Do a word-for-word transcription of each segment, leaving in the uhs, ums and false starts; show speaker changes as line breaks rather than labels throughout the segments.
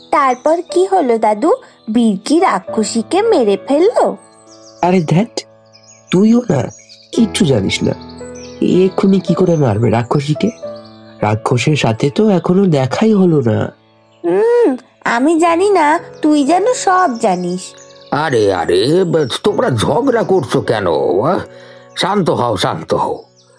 তারপর কি হলো দাদু? বীর কি রাক্ষসীকে মেরে ফেললো?
আরে ধ্যাট, তুইও না কিচ্ছু জানিস না। এক্ষুনি কি করে মারবে রাক্ষসীকে? রাক্ষসের সাথে তো এখনো দেখাই হলো না।
হুম আমি জানি না, তুই যেন সব জানিস।
আরে আরে তোমরা ঝগড়া করছো কেন? শান্ত হও, শান্ত হও।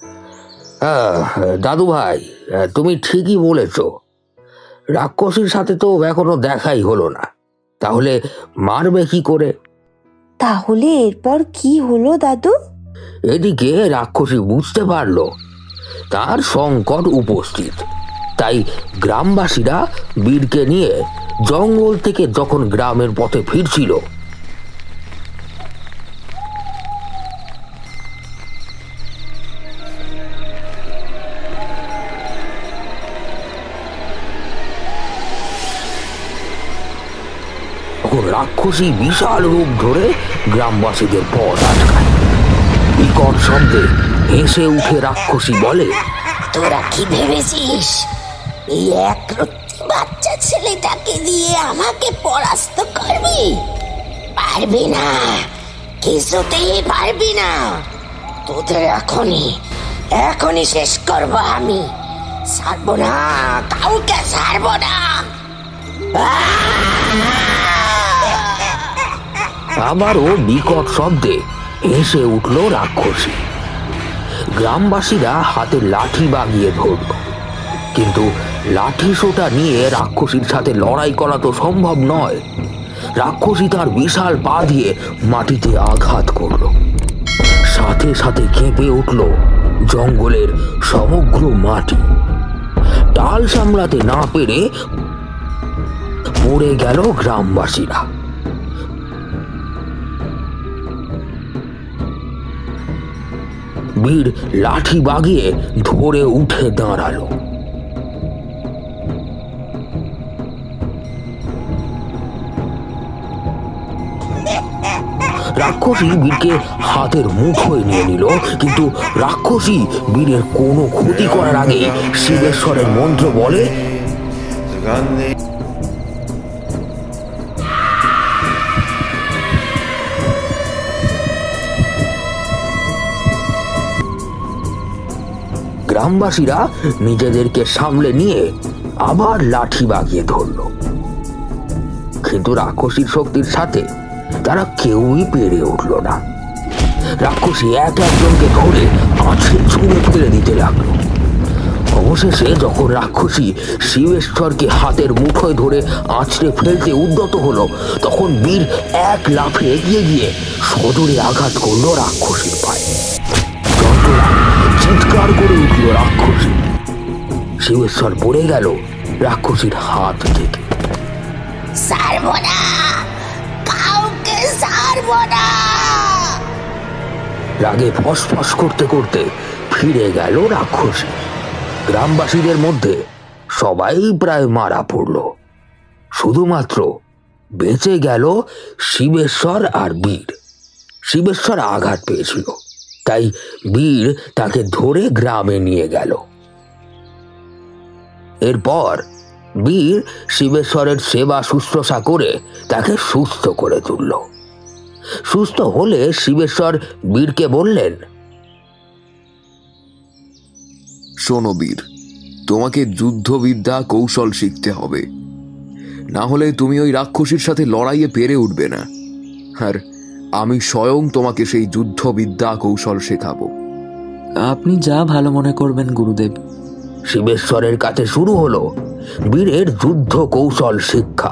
দাদু ভাই, তুমি ঠিকই বলেছ, রাক্ষসীর সাথে তো এখনো দেখাই হলো না, তাহলে মারবে কি করে?
তাহলে এরপর কি হলো দাদু?
এদিকে রাক্ষসী বুঝতে পারলো তার সংকট উপস্থিত, তাই গ্রামবাসীরা বীরকে নিয়ে জঙ্গল থেকে যখন গ্রামের পথে ফিরছিল, তখন রাক্ষসী বিশাল রূপ ধরে গ্রামবাসীদের পথ আটকায়। বিকট শব্দে হেসে উঠে রাক্ষসী বলে,
তোরা কি ভেবেছিস এই এক বাচ্চা ছেলেটাকে দিয়ে আমাকে পরাস্ত করবি? পারবি না, কিছুতেই পারবি না। তোদের এখনই এখনই শেষ করব আমি। ছাড়বো না, কাউকে ছাড়বো না।
আবারও বিকট শব্দে হেসে উঠল রাক্ষসী। গ্রামবাসীরা হাতে লাঠি বাগিয়ে ধরল, কিন্তু লাঠি সোটা নিয়ে রাক্ষসীর সাথে লড়াই করা তো সম্ভব নয়। রাক্ষসী তার বিশাল পা দিয়ে মাটিতে আঘাত করল, সাথে সাথে কেঁপে উঠল জঙ্গলের সমগ্র মাটি। ডাল সামলাতে না পেরে পড়ে গেল গ্রামবাসীরা। বীর লাঠি বাগিয়ে ধরে উঠে দাঁড়ালো। রাক্ষসী বীরকে হাতের মুঠোয় নিয়ে নিল, কিন্তু রাক্ষসী বীরের কোনো ক্ষতি করার আগে শিবেশ্বরের মন্ত্র বলে গ্রামবাসীরা নিজেদেরকে সামলে নিয়ে আবার লাঠি বাগিয়ে ধরল, কিন্তু রাক্ষসীর শক্তির সাথে তারা কেউই পেরে উঠল না। রাক্ষসী এক একজনকে ধরে আছড়ে ছুঁড়ে ফেলে দিতে লাগলো। অবশেষে যখন রাক্ষসী শিবেশ্বরকে হাতের মুঠোয় ধরে আছড়ে ফেলতে উদ্যত হলো, তখন বীর এক লাফে এগিয়ে গিয়ে সজোরে আঘাত করলো রাক্ষসীর পায়ে। যন্ত্রণা চিৎকার করে উঠল রাক্ষসী। শিবেশ্বর পড়ে গেল রাক্ষসীর হাত থেকে।
ছাড়বো না, কাউকে ছাড়বো না।
রাগে ফসফস করতে করতে ফিরে গেল রাক্ষসী। গ্রামবাসীদের মধ্যে সবাই প্রায় মারা পড়ল, শুধুমাত্র বেঁচে গেল শিবেশ্বর আর বীর। শিবেশ্বর আঘাত পেয়েছিল, তাই বীর তাকে ধরে গ্রামে নিয়ে গেল। এরপর বীর শিবেশ্বরের সেবা শুশ্রূষা করে তাকে সুস্থ করে তুলল। সুস্থ হলে শিবেশ্বর বীরকে বললেন,
শোনো বীর, তোমাকে যুদ্ধবিদ্যা কৌশল শিখতে হবে, না হলে তুমি ওই রাক্ষসীর সাথে লড়াইয়ে পেরে উঠবে না। আর আমি স্বয়ং তোমাকে সেই যুদ্ধবিদ্যা কৌশল শেখাবো।
আপনি যা ভালো মনে করবেন গুরুদেব।
শিবেশ্বরের কাছে শুরু হলো বীরের যুদ্ধ কৌশল শিক্ষা।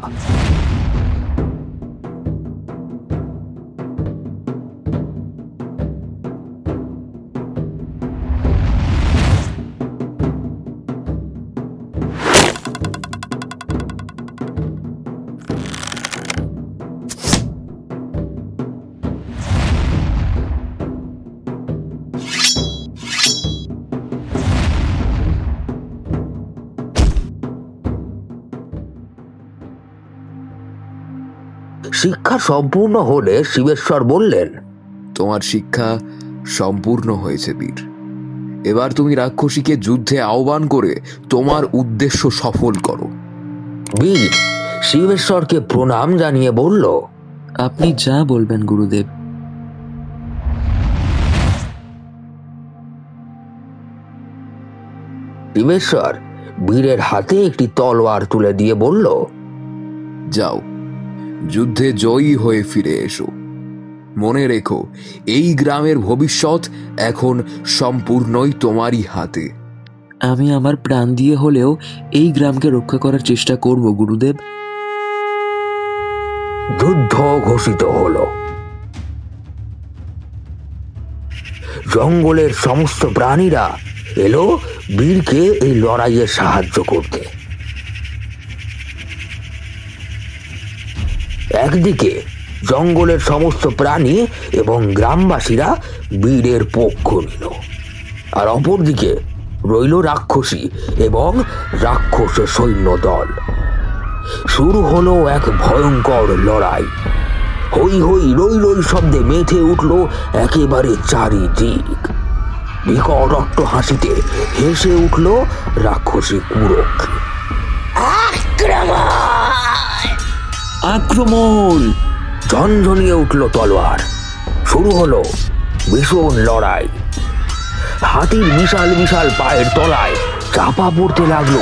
শিক্ষা সম্পূর্ণ হলে শিবেশ্বর বললেন,
তোমার শিক্ষা সম্পূর্ণ হয়েছে বীর। এবার তুমি রাক্ষসীকে যুদ্ধে আহ্বান করে তোমার উদ্দেশ্য সফল করো।
বীর শিবেশ্বরকে প্রণাম জানিয়ে বলল,
আপনি যা বলবেন গুরুদেব।
শিবেশ্বর বীরের হাতে একটি তলোয়ার তুলে দিয়ে বলল,
যাও, যুদ্ধে জয়ী হয়ে ফিরে এসো। মনে রেখো, এই গ্রামের ভবিষ্যৎ এখন সম্পূর্ণই তোমারই হাতে।
আমি আমার প্রাণ দিয়ে হলেও এই গ্রামকে রক্ষা করার চেষ্টা করব গুরুদেব।
যুদ্ধ ঘোষিত হলো। জঙ্গলের সমস্ত প্রাণীরা এলো বীরকে এই লড়াইয়ে সাহায্য করতে। একদিকে জঙ্গলের সমস্ত প্রাণী এবং গ্রামবাসীরা বীরের পক্ষ নিল, আর অপরদিকে রইল রাক্ষসী এবং রাক্ষস সৈন্য দল। শুরু হলো এক ভয়ঙ্কর লড়াই। হই হই রই রই শব্দে মেতে উঠল একেবারে চারিদিক। বিকট অট্টহাসিতে হেসে উঠল রাক্ষসী কুরক্ষী।
আক্রমণ!
ঝনঝনিয়ে উঠল তলোয়ার। শুরু হলো ভীষণ লড়াই। হাতির বিশাল বিশাল পায়ের তলায় চাপা পড়তে লাগলো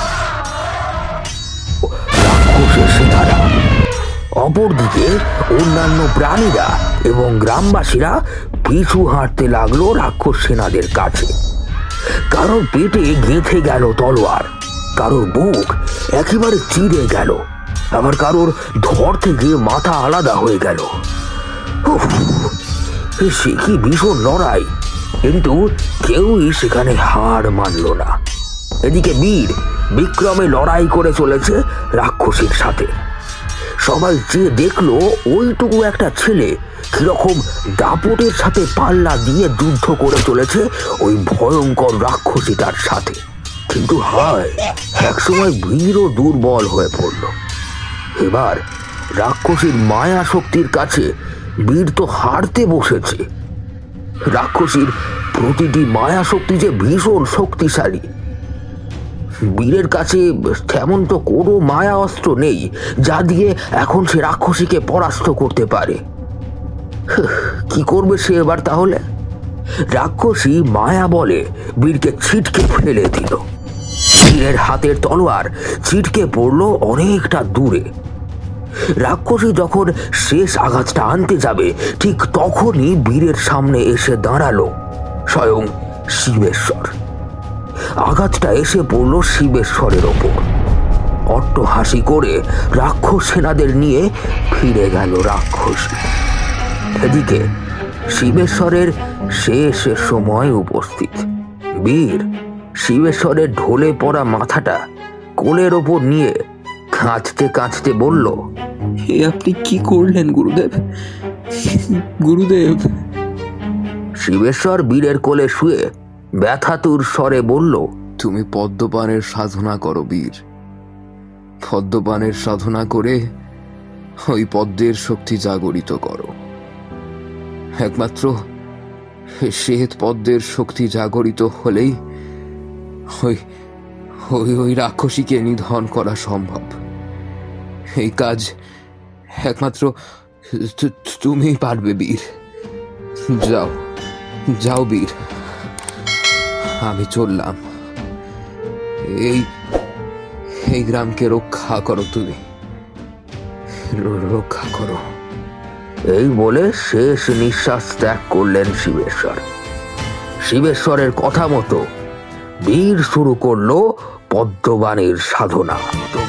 রাক্ষসের সেনারা। অপরদিকে অন্যান্য প্রাণীরা এবং গ্রামবাসীরা পিছু হাঁটতে লাগলো রাক্ষস সেনাদের কাছে। কারোর পেটে গেঁথে গেল তলোয়ার, কারোর বুক একেবারে চিড়ে গেল, আবার কারোর ধর থেকে মাথা আলাদা হয়ে গেল। সে কি ভীষণ লড়াই, কিন্তু কেউই সেখানে হার মানল না। এদিকে বীর বিক্রমে লড়াই করে চলেছে রাক্ষসীর সাথে। সবাই চেয়ে দেখলো ওইটুকু একটা ছেলে কিরকম দাপটের সাথে পাল্লা দিয়ে যুদ্ধ করে চলেছে ওই ভয়ঙ্কর রাক্ষসীটার সাথে। কিন্তু হায়, একসময় বীরও দুর্বল হয়ে পড়ল। এবার রাক্ষসীর মায়া শক্তির কাছে বীর তো হারতে বসেছে। রাক্ষসীর প্রতিটি মায়া শক্তি যে ভীষণ শক্তিশালী। বীরের কাছে তেমন তো কোনো মায়া অস্ত্র নেই যা দিয়ে এখন সে রাক্ষসীকে পরাস্ত করতে পারে। কি করবে সে এবার তাহলে? রাক্ষসী মায়া বলে বীরকে ছিটকে ফেলে দিল। বীরের হাতের তলোয়ার ছিটকে পড়লো অনেকটা দূরে। রাক্ষসী যখন শেষ আঘাতটা আনতে যাবে, ঠিক তখনই বীরের সামনে এসে দাঁড়ালো স্বয়ং শিবেশ্বর। আঘাতটা এসে পড়ল শিবেশ্বরের ওপর। অট্টহাসি করে রাক্ষস সেনাদের নিয়ে ফিরে গেল রাক্ষসী। এদিকে শিবেশ্বরের শেষ সময় উপস্থিত। বীর শিবেশ্বরের ঢলে পড়া মাথাটা কোলের ওপর নিয়ে কাঁদতে কাঁদতে বলল,
হে আপনি কি করলেন গুরুদেব? গুরুদেব!
শিবেশ্বর বীরের কোলে শুয়ে ব্যথাতুর স্বরে বলল,
তুমি পদ্মপানের সাধনা করো বীর। পদ্মপানের সাধনা করে ওই পদ্মের শক্তি জাগরিত করো। একমাত্র শ্বেত পদ্মের শক্তি জাগরিত হলেই ওই ওই ওই রাক্ষসীকে নিধন করা সম্ভব। এই কাজ একমাত্র তুমি পারবে বীর। যাও যাও বীর, আমি চললাম। এই এই গ্রামকে রক্ষা করো, তুমি রক্ষা করো।
এই বলে শেষ নিঃশ্বাস ত্যাগ করলেন শিবেশ্বর। শিবেশ্বরের কথা মতো বীর শুরু করলো পদ্মবাণীর সাধনা।